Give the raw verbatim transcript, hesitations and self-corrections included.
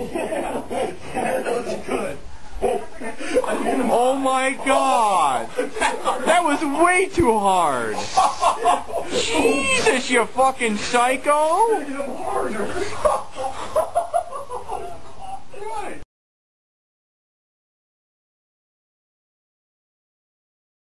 Yeah, that was good. Oh my god! That was way too hard! Jesus, you fucking psycho! Get him harder.